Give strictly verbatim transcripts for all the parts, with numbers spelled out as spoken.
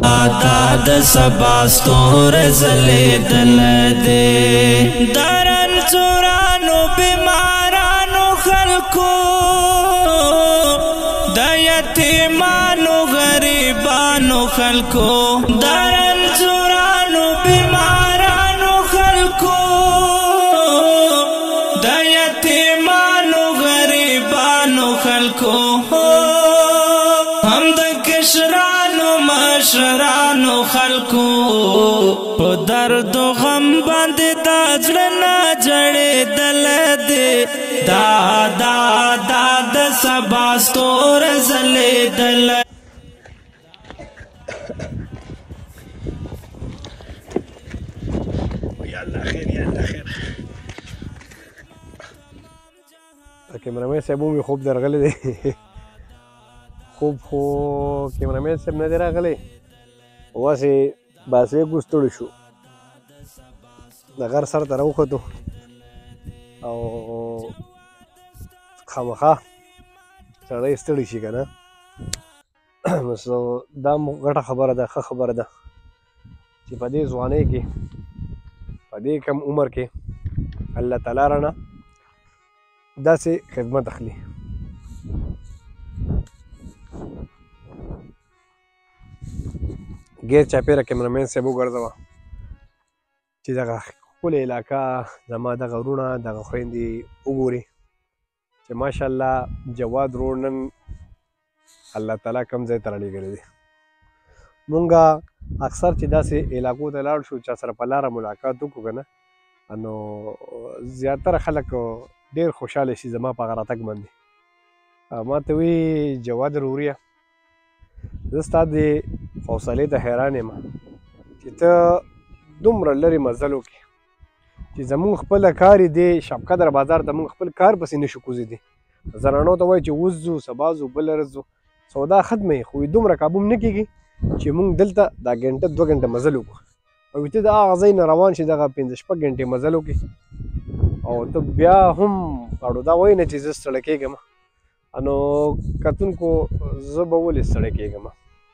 دا د سبا ستوری ځلېدلی دی د رنځورانو بیمارانو خلکو د یتیمانو غریبانو خلکو د رنځورانو بیمارانو خلکو د یتیمانو غریبانو خلکو هم د کشرانو مشرانو خلکو په درد و غم باندې دا زړه نه جړېدلی دی دا دا دا د سبا ستوری ځلېدلی یا الله خیر یا الله خیر کیمرامین صاحب مې خوب درغلی دی خوب خو کیمرامین صاحب نه دی راغلی واسې باسبیک ستړی شو د غر سر ته راوختو او خامخا سړی ستړی شي که نه نو دا غټه خبره ده ښه خبره ده چې په دې ځوانۍ کې په دې کم عمر کې الله تعالی رانه داسې خدمت اخلي غیر چاپېره کیمرامین صاحب وګرځوه چې دغه ښکلې علاقه زما دغه وروڼه دغه خویندې وګوري چې ماشاءالله جواد روډ نن الله تعالی کوم ځای ته رالیږلی دی مونږ اکثر چې داسې علاقو ته لاړ شو چا سره په لاره ملاقات وکړو که نه نو زیاتره خلک ډېر خوشحاله شي زما په هغه راتګ باندې ما ته وی جواد روریه زه ستا د حوصلې ته حیران یم چې ته دومره لرې مزل وکړې چې زمونږ خپله کار یې دی شب قدر بازار ته مونږ خپل کار پسې نه شو کوزېدی زنانو ته وایي چې اوس ځو سبا ځو بله ورځ ځو سودا ختمه یې خو دومره کابو نه کېږي چې مونږ دلته دا ګنټه دوه ګنټه مزل وکړو او ته د هغه ځای نه روان شي دغه پنځه شپږ ګنټې مزل وکړې او ته بیا هم اړو دا وایي نه چې زه ستړی کېږم نو کتونکو زه به ولې ستړی کېږم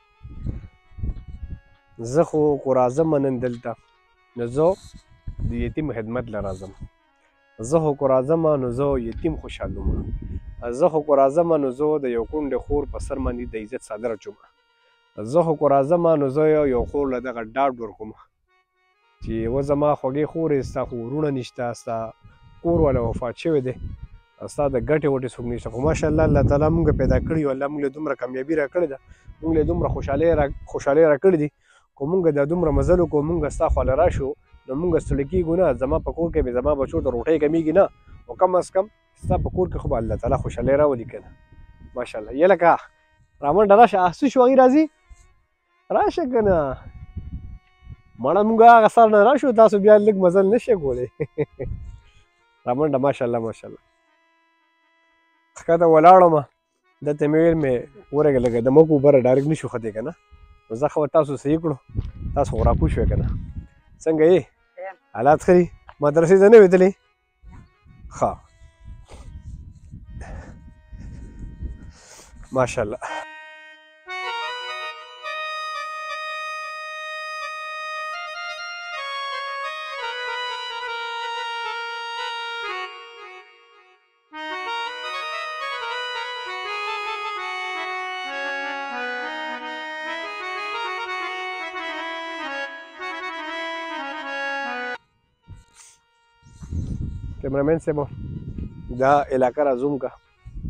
زه خو کو راځم نن دلته نو زه د یتیم خدمت له راځم زه خو کو راځم نو زه یتیم خوشحالوم زه خو کو راځم نو زه د یو کونډې خور په سر باندې د عزت څادر اچوم زه خو کو راځم نو زه یو خور له دغه ډاډ ورکوم چې و زما خوږې خورې ستا خو وروڼه نشته ستا کور والا وفات شوی دی ستا د ګټې وټې څوک نشته خو ماشاءالله الله تعالی مونږ پیدا کړي یو الله مونږ له دومره کامیابي راکړې ده مونږ له دومره خوشحالۍ را خوشحالۍ راکړې دي خو مونږ دا دومره مزل وکړو مونږ ستا خواله راشو نو مونږ ستړي کېږو نه زما په کور کې مې زما بچو ته روټۍ کمیږي نه او کم از کم ستا په کور کې خو به الله تعالی خوشحالۍ راولي که نه ماشاءالله یه لکه رامنډه راشه څه شو هغې راځي راشه که نه مړه مونږ هغه سر نه راشو تاسو بیا لږ مزل نه شئ کولی رامنډه ماشاءالله ماشاءالله ښکته ولاړم دلته مې ویل مې ورږه لږه د مکو اوبه ډایرکټ نه شو ختې که نه نو زه خو تاسو صحیح کړو تاسو خو راپوه شوې که نه څنګه یې حالات ښه دي مدرسې ته نه وې تللی ښه ماشاءالله کیمرامین صاحب دا علاقه را زوم کا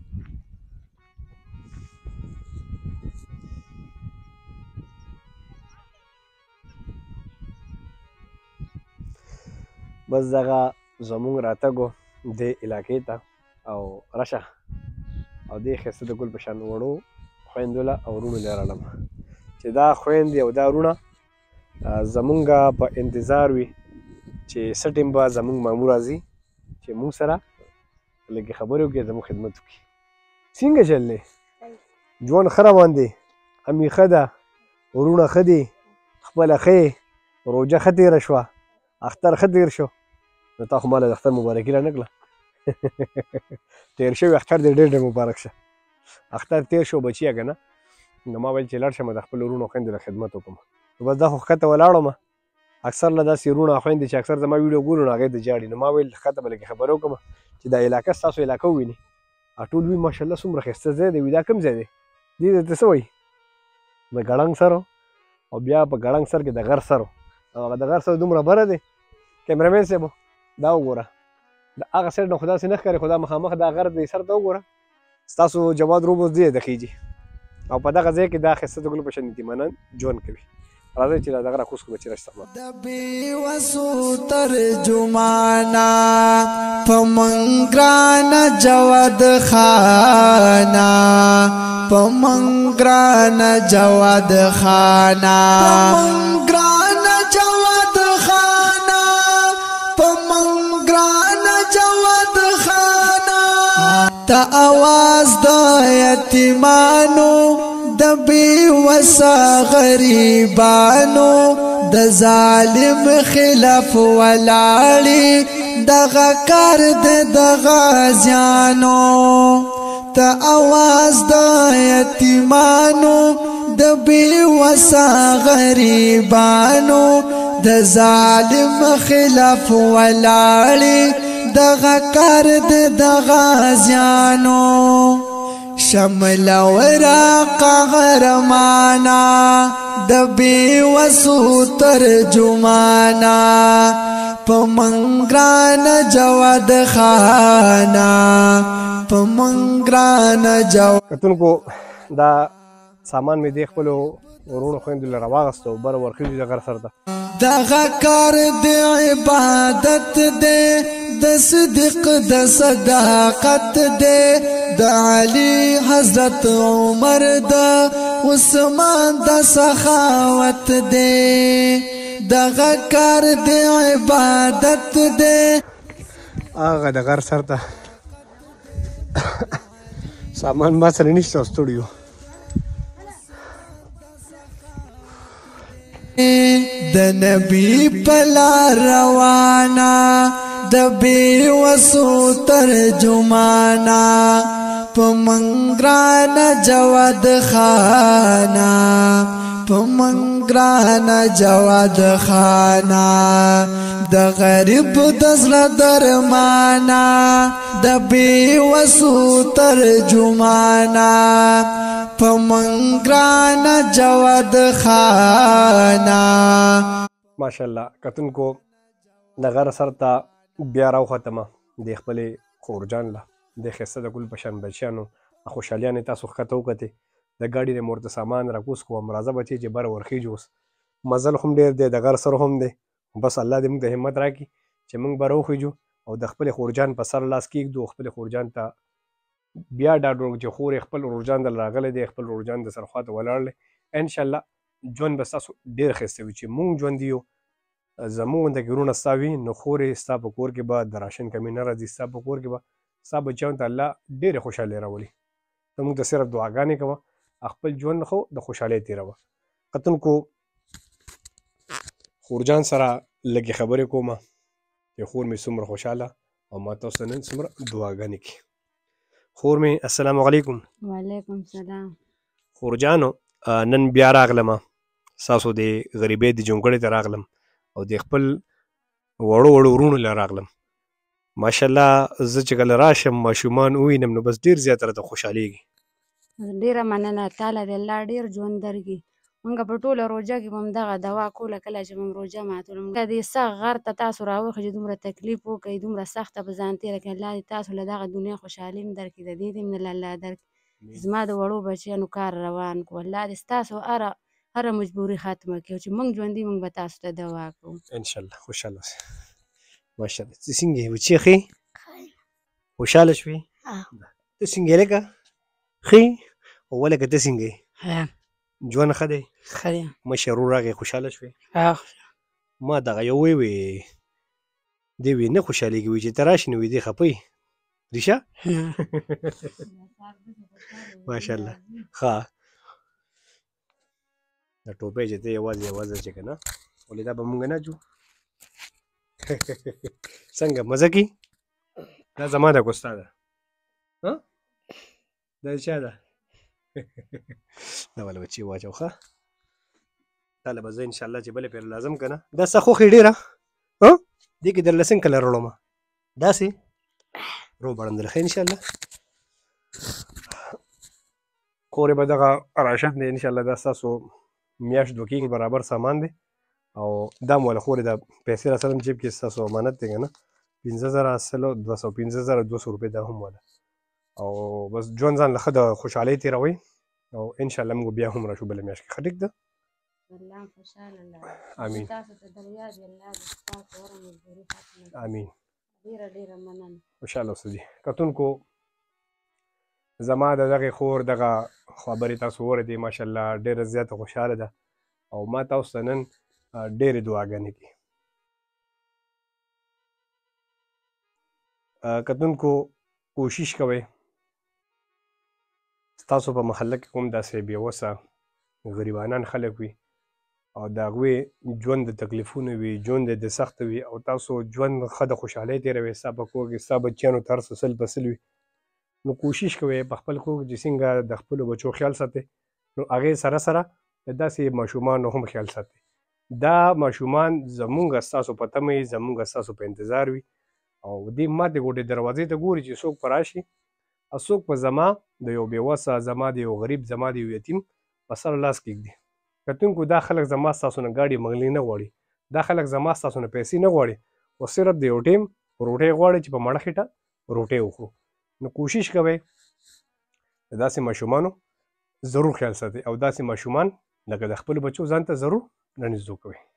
بس دغه زمونږ راتګو دې علاقې ته او راشه او دې ښایسته د ګل په شان وړو خویندو له او وروڼو له راړم چې دا خویندې او دا وروڼه زمونږ په انتظار وي چې څه ټیم به زمونږ مامور راځي چې مونږ سره لږې خبرې وکړي زموږ خدمت وکړي څنګه چل دی ژوند ښه روان دی امي ښه ده وروڼه ښه دي خپله ښه یې روژه ښه تېره شوه اختر ښه تېر شو نو تا خو ما له د اختر مبارکي را نه کړه تېر شوی اختر دې ډېر ډېر مبارک شه اختر تېر شو بچیه که نه نو ما ویل چې لاړ شم د خپلو وروڼو خویندو له خدمت وکړم نو بس دا خو ښکته ولاړم اکثر له داسې وروڼه خویندې چې اکثر زما ویډیو ګوري نو هغوی ته جاړي نو ما ویل ښکته به لږ خبره وکړم چې دا علاقه ستاسو علاقه وویني ټول وي ماشاءالله څومره ښایسته ځای دی وي دا کوم ځای دی دې ته څه وایي د ګړنګ سر او بیا په ګړنګ سر کې د غر سر او هغه د غر سر دومره بره دی کیمرامین صاحب دا وګوره د هغه سایډ نه خو داسې نه ښکاري خو دا مخامخ دا غر دی سر ته وګوره ستاسو جواد روب اوس دې ته خیږي او په دغه ځای کې دا ښایسته د ګلو په شان یتیمانان ژوند کوي راځئ چې دغه راکوز کړو چې راشته د بېوسو ترجمانا په من ګرانه جواد خانا په من ګرانه جواد خانا په من ګرانه جواد خانا په من ګرانه جواد خانا ته اواز د یتیمانو د بېوسه غریبانو د ظالم خلاف ولاړې دغه کار د د غازیانو ته اواز د یتیمانو د بېوسه غریبانو د ظالم خلاف ولاړې دغه کار د د غازیانو شمل وراق غرمانا د بېوسو ترجمانا په من ګرانه جواد خانا په من ګرانه جواد کتونکو دا سامان مې دې خپلو ورونو خویندو له راواغسته او بره ورخېږي د غر سر ته دغه کار د عبادت دی د صدق د صداقت دی د علي حضرت عمر د عثمان د سخاوت دی دغه کار د عبادت دی هغه د غر سر ته سامان ما سره نشته ستړي یو د نبی پلا روانا د بېوسو ترجمانا په من ګرانه جواد خانا په من ګرانه جواد خانا د غریب د زړه درمانا د بېوسو ترجمانا په من ګرانه جواد خانا ماشاءالله کتونکو د غر سر ته بیا راوختمه د خپلې خورجان له د ښایسته د ګل په شان بچیانو خوشحالیانې تاسو ښکته وکتې د ګاډي د مورته سامان راکوز کوم راځه بچې چې بره ورخېږو اوس مزل هم ډېر دی د غر سر هم دی بس الله دې موږ ته همت راکړي چې موږ به راوخېږو او د خپلې خورجان په سر لاس کېږدو خپلې خورجان ته بیا ډاډ ورکړو چې خور یې خپل ورورجان دل راغلی دی خپل ورورجان د سر خواته ولاړ دی انشاءالله ژوند به ستاسو ډېر ښایسته وي چې موږ ژوندي یو زموږ غوندې وروڼه ستا وي نو خور یې ستا په کور کې به د راشن کمي نه راځي ستا په کور کې به ستا بچیانو ته الله ډېرې خوشحالۍ راولي ته موږ ته صرف دعاګانې کوه خپل ژوند خو د خوشحالۍ تېروه کتونکو خورجان سره لږې خبرې کومه چې خور مې څومره خوشحاله او ما تاسو ته نن څومره دعاګانې کړي خور مې السلام علیکم وعلیکم السلام خورجانو نن بیا راغلم ستاسو د غریبۍ د جونګړې ته راغلم او د خپل وړو وړو وروڼو له راغلم ماشاءالله زه چې کله راشم ماشومان ووینم نو بس ډېر زیات راته خوشحالېږي ډېره مننه تعالی دې الله ډېر ژوند درکړي مونږ په ټوله روژه کې به هم دغه دوا کوله کله چې به هم روژه ماتولو دې سخت غر ته تاسو راوخېږئ دومره تکلیف وکړئ دومره سخته به ځان تېره کړئ الله دې تاسو له دغه دنیا خوشحالي هم درکړي د دې دې هم نه الله درکړي زما د وړو بچیانو کار روان کړو الله دې ستاسو هره هره مجبوري ختمه کړي چې موږ ژوندي موږ به تاسو ته دوا کوو انشاءالله خوشحاله اوسئ ماشاءالله ته څنګه یې بچې ښې خوشحاله شوې ته څنګه یې لکه ښې او ولکه ته څنګه یې ژوند ښه دی ښه دی مشر ورور راغی خوشحاله شوې ما دغه یو وی وی دی وی نه خوشحالېږي وي چې ته راشې نو وي دی خفه یې ریشه ماشاءالله ښه د ټوپۍ چې ته یوازې یوازې چې که نه ولې دا به مونږ نه جو څنګه مزه کې دا زما ده که ستا ده دا د چا ده دا والا بچې واچو ښه تاله به زه انشاءالله چې بلې پېره لازم که نه دا ستا خوښې ډېره ها دې کې درله څنګه کلر وړمه داسې روبړم درله ښه انشاءالله کور به دغه راشن دی انشاءالله دا ستاسو میاشت دوه کېږي برابر سامان دی او دا مو والا خورې دا پیسې را سره جیب کې ستاسو امانت دی که نه پنځه زره سلو دوه سوه پنځه زره دوه سوه روپۍ دا هم والا او بس ژوند ځان له ښه د خوشحالۍ تېروئ او انشاءالله موږ بیا هم راشو بله میاشت کې ښه ټیک ده امین امین خوشحاله اوسئ کتونکو زما د دغې خور دغه خبرې تاسو اورېدې ماشاءالله ډېره زیاته خوشحاله ده او ما تاسو ته نن ډېرې دعاګانې دي کتونکو کوشش کوئ ستاسو په محله کې کوم داسې بېوسه غریبانان خلک وي او د هغوی ژوند د تکلیفونه وي ژوند د سخته وي او تاسو ژوند ښه د خوشحالۍ تېروئ ستا په کور کې ستا بچیانو ته هر څه سل په سل وي نو کوشش کوئ په خپل کور کې چې څنګه د خپلو بچو خیال ساتئ نو هغې سره سره د داسې ماشومانو هم خیال ساتئ دا ماشومان زمونږ ستاسو په تمه وي زمونږ ستاسو په انتظار وي او دې ماتې غوټې دروازې ته ګوري چې څوک په راشي او څوک په زما د یو بېوسه زما د یو غریب زما د یو یتیم په سر لاس کېږدي کتونکو دا خلک زما ستاسو نه ګاډي مغلي نه غواړي دا خلک زما ستاسو نه پیسې نه غواړي خو صرف د یو ټیم روټۍ غواړي چې په مړه خېټه روټۍ وخورو نو کوشش کوئ د داسې ماشومانو ضرور خیال ساتئ او داسې ماشومان لکه د خپلو بچو ځان ته ضرور رانږدې کوئ